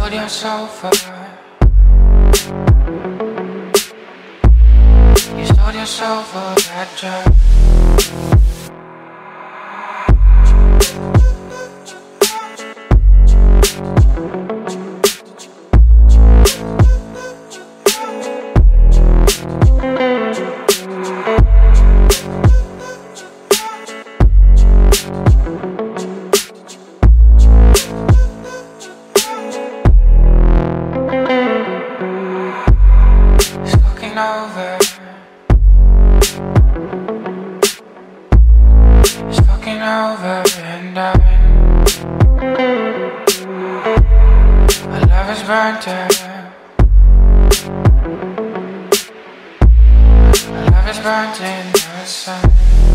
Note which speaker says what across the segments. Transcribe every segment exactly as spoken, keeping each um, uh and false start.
Speaker 1: sold your soul for. You sold your soul for that drug. Over. It's fucking over and done. My love is burnt out. My love is burnt in the sun.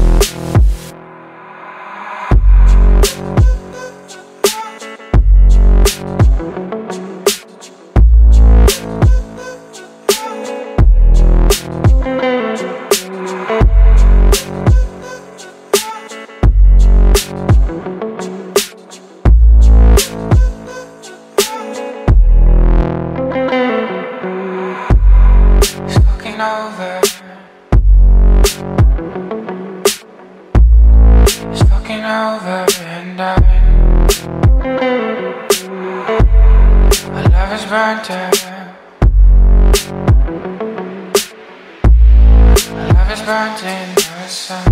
Speaker 1: Over. It's fucking over and done. My love is burnt out. My love is burnt in the sun.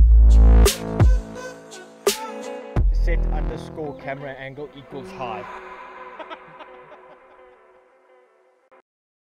Speaker 2: Set underscore camera angle equals high.